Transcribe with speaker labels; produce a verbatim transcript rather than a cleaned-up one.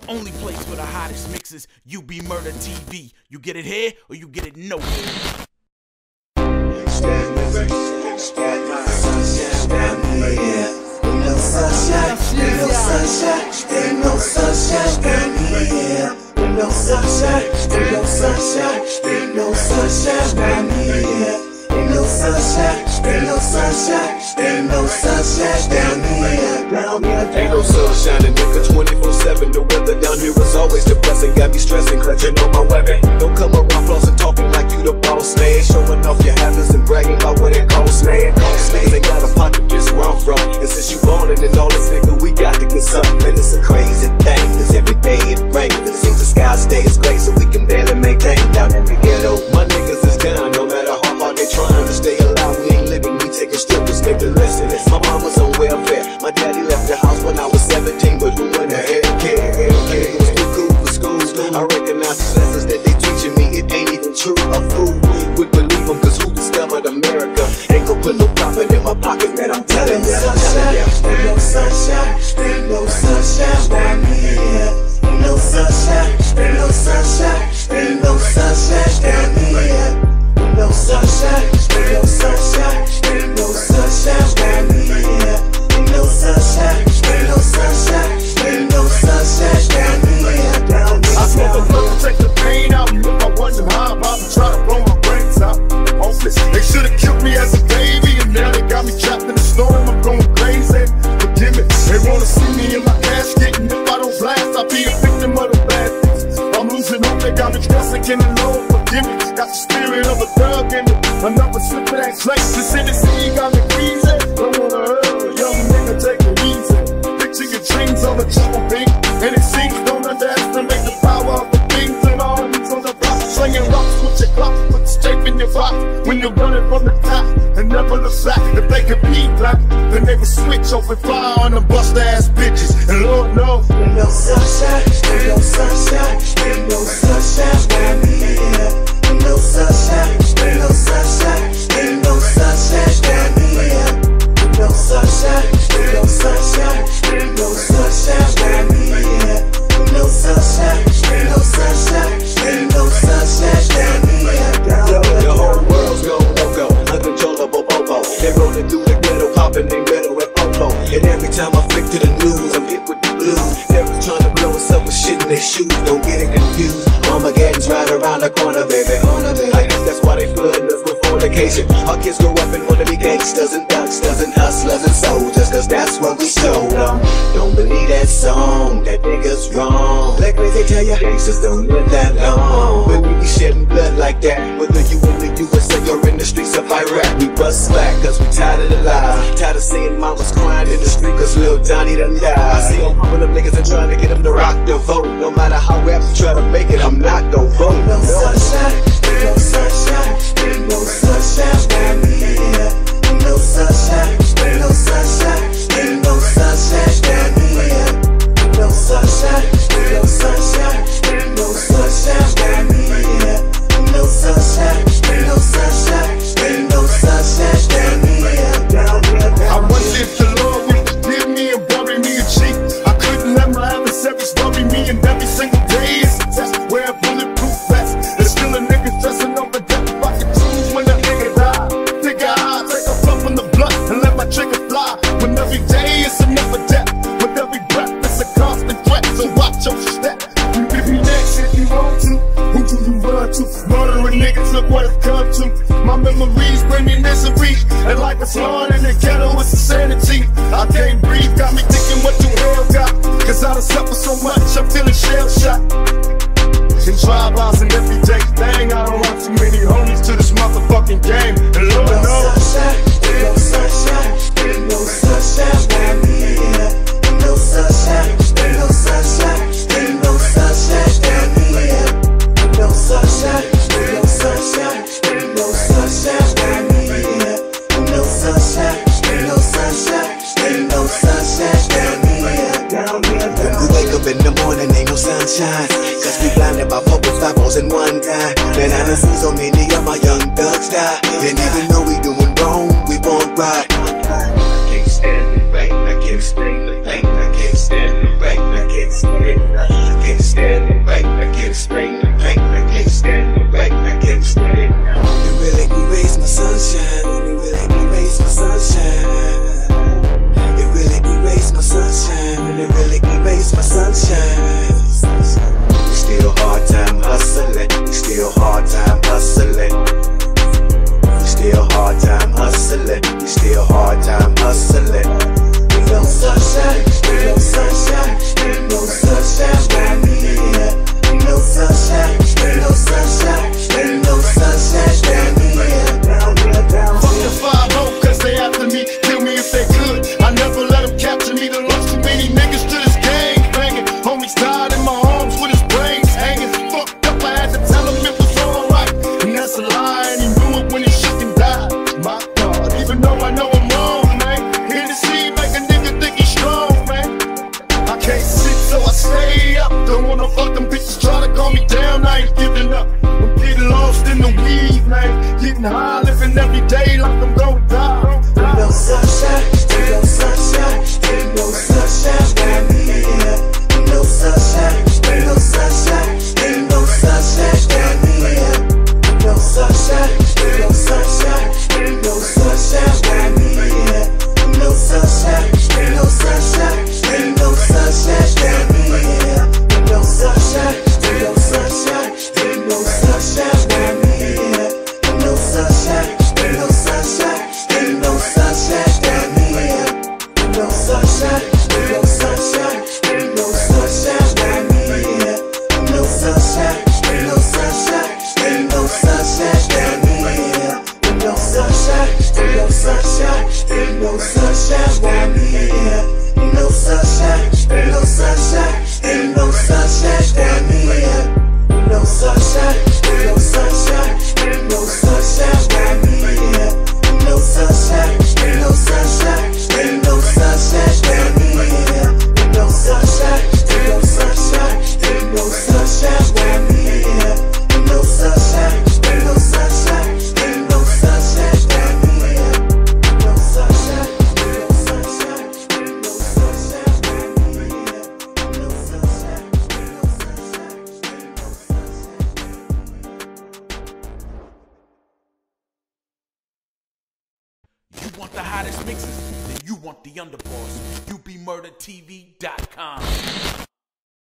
Speaker 1: only place for the hottest mixes, UBMurda T V. You get it here or you get it nowhere.
Speaker 2: Standing right, standing right, standing right here. Ain't no sunshine, ain't no sunshine, ain't no sunshine, standing here. Ain't no sunshine, ain't no sunshine, ain't no sunshine, standing here. Ain't no sunshine, ain't no sunshine, ain't no sunshine, down here, down here.
Speaker 3: Ain't no sunshine, a nigga twenty-four seven. The weather down here is always depressing. Got me stressing, clutching on my weapon. Don't come around flossing, talking like you the boss, man. Showing off your habits and bragging about what it costs, man. Niggas ain't got a pocket just where I'm from. And since you ballin' and all this, nigga, we got to get something. And it's a crazy thing, cause every day it rains. It seems the sky stays gray, so we can barely maintain. Down in the ghetto, my niggas is down, no matter how hard they trying to stay alive. We ain't living, we taking strippers, nigga, listen. My mom was on welfare, my daddy left the house when I was seventeen, but who in the hell care? It was too cool for school. I recognize the lessons that they teaching me, it ain't even true. A fool would believe them, cause who discovered America? Ain't gon' put no profit in my pocket, man, I'm telling you.
Speaker 2: Ain't no sunshine, ain't no sunshine down here. Ain't no sunshine, ain't no sunshine, ain't no sunshine down here. Ain't no sunshine, ain't no sunshine, ain't no sunshine down here. Ain't no sunshine, ain't no sunshine, ain't no sunshine down here, down here.
Speaker 4: I smoke a blunt to take the pain out. I wonder how I'm about to try to blow my brains out. Hopeless, they should've killed me as a baby, and now they got me trapped in the storm. I'm going crazy. Forgive me, they wanna see me in my casket, and if I don't blast, I'll be a victim of the bad things. I'm losing hope, they got me stressing, can the Lord forgive me? Got the spirit of a thug in me, another slip of that clay. This Tennessee got me easy. Don't wanna hurt, young nigga, take it easy. Picture your dreams on the triple beat, and it seems don't underestimate the power of the things and all these on the block. Slinging rocks with your clock, put the shape in your rock. When you're running from the top, and never look back. If they could be black, then they would switch open fire on them bust ass bitches. And Lord knows,
Speaker 2: ain't no sunshine, ain't no sunshine, ain't no sunshine down here. Ain't no sunshine, ain't no sunshine, ain't no sunshine down here. Ain't no sunshine, ain't no sunshine, ain't no sunshine down here. Ain't no sunshine, ain't no sunshine, ain't no sunshine down here, down here.
Speaker 3: The whole world's going loco, uncontrollable popo. They rolling through the ghetto, popping they metal and popo. And every time I flick to the news, I'm hit with the blues. They're trying to blow us up with shit in their shoes. Don't get it confused. Armageddon's right around the corner, baby. I guess that's why they flooding us with fornication. Our kids grow up and wanna be gangsters and gangsters and hustlers and soldiers, cause that's what we showed them. Don't believe that song, that nigga's wrong. Like they tell you, gangsters don't live that long. But we be shedding blood like that, whether you in the U S or you're in the streets of Iraq. We bust slack cause we tired of the lies. Tired of seeing mamas crying in the street cause little Johnny done died. I see them pumping them niggas and trying to get them to rock the vote. No matter how rap you try to make it, I'm not gon' vote.
Speaker 2: Ain't no sunshine, ain't no sunshine, ain't no sunshine down here. Ain't no sunshine, ain't no sunshine, ain't no sunshine down here. Ain't no sunshine, ain't no sunshine, ain't no sunshine down here. Ain't no sunshine, ain't no sunshine, ain't no sunshine down here, down here, down here.
Speaker 4: I wonder if the Lord would forgive me and bury me a cheek. I couldn't let my adversaries worry me, and every single day is a test. Wear a bulletproof vest. There's still a nigga stressing over death. If I could choose when a nigga die, take a high, take a puff from the blood and let my trigger fly. When every day is another death, with every breath it's a constant threat. So watch your step. You can be next if you want to. Who do you run to? Murdering niggas, look what it's come to. My memories bring me misery, and life is hard in the ghetto, it's insanity. I can't breathe, got me thinking what you hell got. Cause I done suffered so much, I'm feeling shell shocked. In drive-bys and everyday thing, I don't want too many homies to this motherfucking game. And Lord
Speaker 2: Ain't no
Speaker 4: knows,
Speaker 2: sunshine, ain't no sunshine, ain't no sunshine down here. Ain't no sunshine, ain't no sunshine, ain't no sunshine down here. Ain't no sunshine, ain't no sunshine, ain't no sunshine down here. Ain't no sunshine, ain't no sunshine, ain't no sunshine down here, down here, down
Speaker 3: We wake up in the morning, ain't no sunshine, cause we blinded by four with five balls in one time. Man, I done seen so many of my young thugs die, and even though we doing wrong, we won't ride. I can't stand the rain, I can't stand the pain, I can't stand the rain, I can't stand the can't explain the pain, I can't stand the rain, I can't explain. You really erase my sunshine, you really erase my sunshine. You really erase my sunshine, and it really erase my sunshine. We still hard time hustling, we still hard time hustling. We still hard time hustling, we still hard time hustling. Ain't no sunshine, ain't no sunshine, ain't no sunshine down here. Ain't no sunshine, ain't no sunshine, ain't no sunshine down here. Down here, down
Speaker 4: Fuck
Speaker 3: here.
Speaker 4: the five oh, cause they after me, kill me if they could. I never let them capture me, done lost too many niggas to this gang banging. Homies died in my arms with his brains hanging. Fucked up, I had to tell him it was alright. And that's a lie, and he knew it when he shook and died. My God, even though I know I'm wrong, man. Here to see, make a nigga think he's strong, man. I can't sit, so I stay up. Don't wanna fuck them bitches, try to calm me down, I ain't giving up. I'm getting lost in the weed, man. Getting high, living every day like I'm gonna die.
Speaker 2: Ain't no sunshine, ain't no sunshine, ain't no sunshine down here. Ain't no sunshine, ain't no sunshine, ain't no sunshine down here. Ain't no sunshine, ain't no sunshine, ain't no sunshine down here. Ain't no sunshine, ain't no sunshine, ain't no sunshine down here. Ain't no sunshine, ain't no sunshine, ain't no sunshine down here. Ain't no sunshine, ain't no sunshine, ain't no sunshine down here. Ain't no sunshine, ain't no sunshine, ain't no sunshine down here. Ain't no sunshine, ain't no sunshine, ain't no sunshine down here. Ain't no sunshine, ain't no sunshine, ain't no sunshine down here. Ain't no sunshine, ain't no sunshine, ain't no sunshine down here. Ain't no sunshine, ain't no sunshine, ain't no sunshine down here. Ain't no sunshine, ain't no sunshine, ain't no sunshine down here. Ain't no sunshine, ain't no sunshine, ain't no sunshine down here. Ain't no sunshine, ain't no sunshine, ain't no sunshine down here. Ain't no sunshine, ain't no sunshine, ain't no sunshine down here. Ain't no sunshine, ain't no sunshine, ain't no sunshine.
Speaker 1: You want the hottest mixes? Then you want the underboss. U B Murda T V dot com.